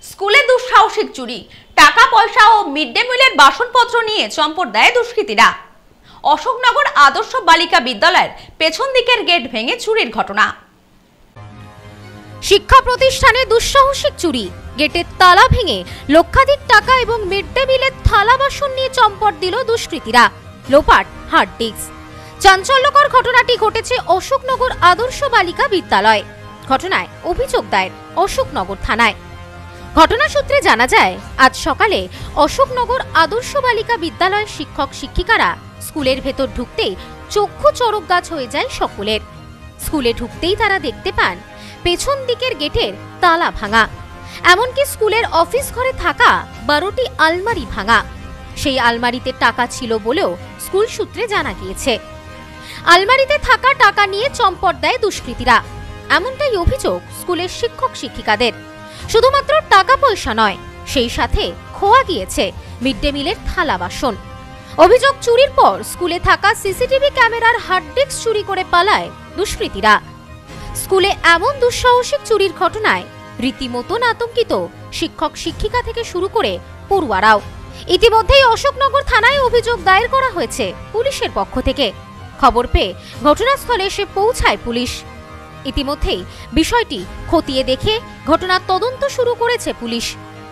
স্কুলে দুঃসাহসিক চুরি, টাকা পয়সা ও মিড ডে মিলের বাসনপত্র নিয়ে চম্পট দেয় দুষ্কৃতীরা। অশোকনগর আদর্শ বালিকা বিদ্যালয়ের পেছন দিকের গেট ভেঙে চুরির ঘটনা। শিক্ষা প্রতিষ্ঠানে দুঃসাহসিক চুরি, গেটের তালা ভেঙে লক্ষাধিক টাকা এবং মিড ডে মিলের থালা বাসন নিয়ে চম্পট দিল দুষ্কৃতীরা। লোপাট হার্ড ডিস্ক। চাঞ্চল্যকর ঘটনাটি ঘটেছে অশোকনগর আদর্শ বালিকা বিদ্যালয়। ঘটনায় অভিযোগ দায়ের অশোকনগর থানায়। ঘটনা সূত্রে জানা যায়, আজ সকালে অশোকনগর আদর্শ বালিকা বিদ্যালয়ের শিক্ষক শিক্ষিকারা স্কুলের ভেতর ঢুকতেই চক্ষু চড়ক গাছ হয়ে যায় সকলের। স্কুলে ঢুকতেই তারা দেখতে পান পেছন দিকের গেটের তালা ভাঙা, এমনকি স্কুলের অফিস ঘরে থাকা 12টি আলমারি ভাঙা। সেই আলমারিতে টাকা ছিল বলেও স্কুল সূত্রে জানা গিয়েছে। আলমারিতে থাকা টাকা নিয়ে চম্পট দেয় দুষ্কৃতীরা, এমনটাই অভিযোগ স্কুলের শিক্ষক শিক্ষিকাদের। শুধুমাত্র টাকা পয়সা নয়, সেই সাথে খোয়া গিয়েছে মিড ডে মিলের থালা বাসন। অভিযোগ, চুরির পর স্কুলে থাকা সিসিটিভি ক্যামেরার হার্ড ডিস্ক চুরি করে পালায় দুষ্কৃতীরা। স্কুলে এমন দুঃসাহসিক চুরির ঘটনায় রীতিমতন আতঙ্কিত শিক্ষক শিক্ষিকা থেকে শুরু করে পড়ুয়ারাও। ইতিমধ্যেই অশোকনগর থানায় অভিযোগ দায়ের করা হয়েছে পুলিশের পক্ষ থেকে। খবর পেয়ে ঘটনাস্থলে এসে পৌঁছায় পুলিশ। ইতিমধ্যেই বিষয়টি খতিয়ে দেখে ঘটনার তদন্ত শুরু করেছে পুলিশ।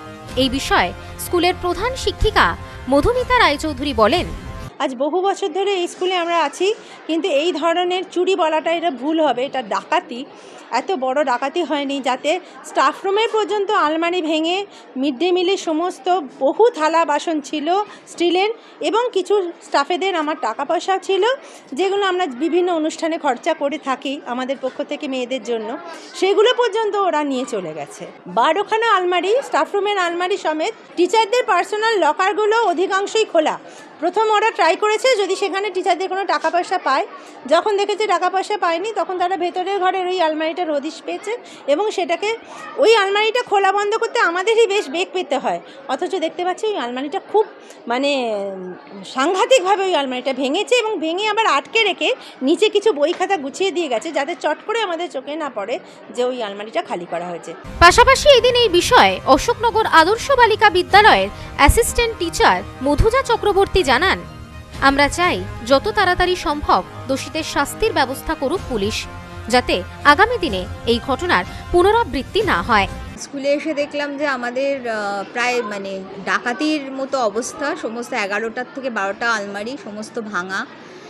এই বিষয়ে স্কুলের প্রধান শিক্ষিকা মধুমিতা রায়চৌধুরী বলেন, আজ বহু বছর ধরে এই স্কুলে আমরা আছি, কিন্তু এই ধরনের চুরি বলাটা এটা ভুল হবে। এটা ডাকাতি, এত বড় ডাকাতি হয়নি, যাতে স্টাফ রুমের পর্যন্ত আলমারি ভেঙে মিড ডে মিলের সমস্ত বহু থালা বাসন ছিল স্টিলের, এবং কিছু স্টাফেদের আমার টাকা পয়সা ছিল, যেগুলো আমরা বিভিন্ন অনুষ্ঠানে খরচা করে থাকি আমাদের পক্ষ থেকে মেয়েদের জন্য, সেগুলো পর্যন্ত ওরা নিয়ে চলে গেছে। 12খানা আলমারি, স্টাফ রুমের আলমারি সমেত টিচারদের পার্সোনাল লকারগুলো অধিকাংশই খোলা। প্রথম ওরা ট্রাই করেছে যদি সেখানে টিচারদের কোনো টাকা পয়সা পায়, যখন দেখেছে টাকা পয়সা পায়নি, তখন তারা ভেতরের ঘরের ওই আলমারিটার হদিশ পেয়েছে, এবং সেটাকে ওই আলমারিটা খোলা বন্ধ করতে আমাদেরই বেশ বেগ পেতে হয়। অথচ দেখতে পাচ্ছি ওই আলমারিটা খুব সাংঘাতিকভাবে ওই আলমারিটা ভেঙেছে, এবং ভেঙে আবার আটকে রেখে নিচে কিছু বই খাতা গুছিয়ে দিয়ে গেছে, যাতে চট করে আমাদের চোখে না পড়ে যে ওই আলমারিটা খালি করা হয়েছে। পাশাপাশি এদিন এই বিষয়ে অশোকনগর আদর্শ বালিকা বিদ্যালয়ের অ্যাসিস্ট্যান্ট টিচার মধুজা চক্রবর্তী জানান, আমরা চাই যত তাড়াতাড়ি সম্ভব দোষীদের শাস্তির ব্যবস্থা করুক পুলিশ, যাতে আগামী দিনে এই ঘটনার পুনরাবৃত্তি না হয়। স্কুলে এসে দেখলাম যে আমাদের প্রায় ডাকাতির মতো অবস্থা। সমস্ত 11টা থেকে 12টা আলমারি সমস্ত ভাঙা,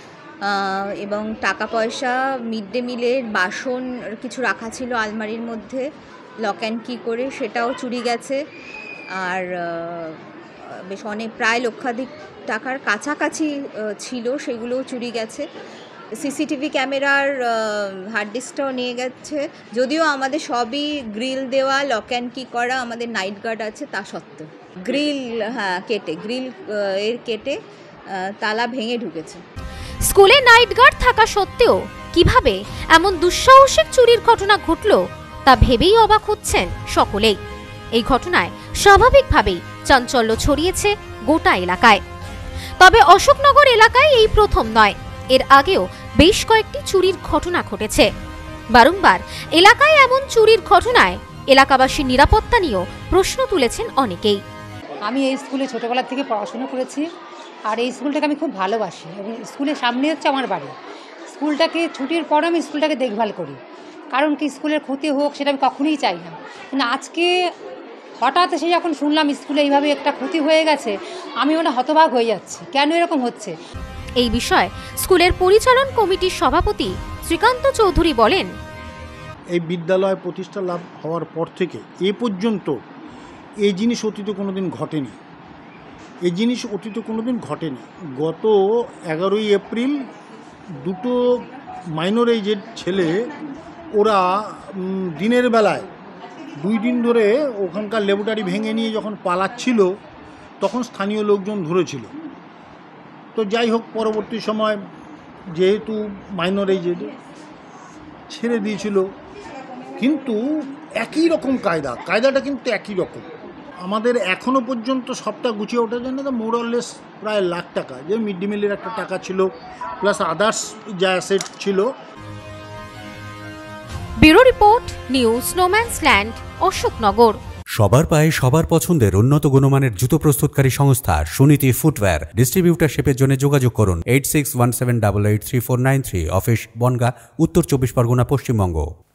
এবং টাকা পয়সা, মিড ডে মিলের বাসন কিছু রাখা ছিল আলমারির মধ্যে লক অ্যান্ড কি করে, সেটাও চুরি গেছে। আর বেশ প্রায় লক্ষাধিক টাকার কাছাকাছি ছিল, সেগুলোও চুরি গেছে। সিসিটিভি ক্যামেরার হার্ড ডিস্কটাও নিয়ে গেছে, যদিও আমাদের সবই গ্রিল দেওয়া, লক অ্যান্ড কি করা, আমাদের নাইট গার্ড আছে, তা সত্ত্বেও গ্রিল কেটে তালা ভেঙে ঢুকেছে। স্কুলে নাইট গার্ড থাকা সত্ত্বেও কিভাবে এমন দুঃসাহসিক চুরির ঘটনা ঘটল তা ভেবেই অবাক হচ্ছেন সকলেই। এই ঘটনায় স্বাভাবিকভাবেই চাঞ্চল্য ছড়িয়েছে গোটা এলাকায়। তবে অশোকনগর এলাকায় এই প্রথম নয়, এর আগেও বেশ কয়েকটি চুরির ঘটনা ঘটেছে। বারংবার এলাকায় এমন চুরির ঘটনায় এলাকাবাসীর নিরাপত্তা নিয়েও প্রশ্ন তুলেছেন অনেকেই। আমি এই স্কুলে ছোটোবেলা থেকে পড়াশোনা করেছি, আর এই স্কুলটাকে আমি খুব ভালোবাসি, এবং স্কুলের সামনে হচ্ছে আমার বাড়ি। স্কুলটাকে ছুটির পর আমি স্কুলটাকে দেখভাল করি, কারণ কি স্কুলের ক্ষতি হোক সেটা আমি কখনোই চাই না। কিন্তু আজকে হঠাৎ সে যখন শুনলাম স্কুলে এইভাবে একটা ক্ষতি হয়ে গেছে, আমি হতবাক হয়ে যাচ্ছি, কেন এরকম হচ্ছে। এই বিষয়ে স্কুলের পরিচালন কমিটির সভাপতি শ্রীকান্ত চৌধুরী বলেন, এই বিদ্যালয় প্রতিষ্ঠা লাভ হওয়ার পর থেকে এ পর্যন্ত এই জিনিস অতীতে কোনোদিন ঘটেনি। গত 11ই এপ্রিল দুটো মাইনর এজেড ছেলে, ওরা দিনের বেলায় 2 দিন ধরে ওখানকার ল্যাবরেটরি ভেঙে নিয়ে যখন পালাচ্ছিল, তখন স্থানীয় লোকজন ধরেছিল। তো যাই হোক, পরবর্তী সময় যেহেতু মাইনর এজেড ছেড়ে দিয়েছিল, কিন্তু একই রকম কায়দাটা কিন্তু একই রকম। আমাদের এখনও পর্যন্ত সবটা গুছিয়ে ওঠার জন্য তো মোরলেস প্রায় লাখ টাকা, যে মিড ডে মিলের একটা টাকা ছিল, প্লাস আদার্স যা অ্যাসেট ছিল। Bureau report, news snowman's land, Ashoknagar. সবার পায়ে সবার পছন্দের উন্নত গুণমানের জুতো প্রস্তুতকারী সংস্থা সুনীতি ফুটওয়্যার। ডিস্ট্রিবিউটারশিপের জন্য যোগাযোগ করুন 8617883493, অফিস বনগাঁ, উত্তর 24 পরগনা, পশ্চিমবঙ্গ।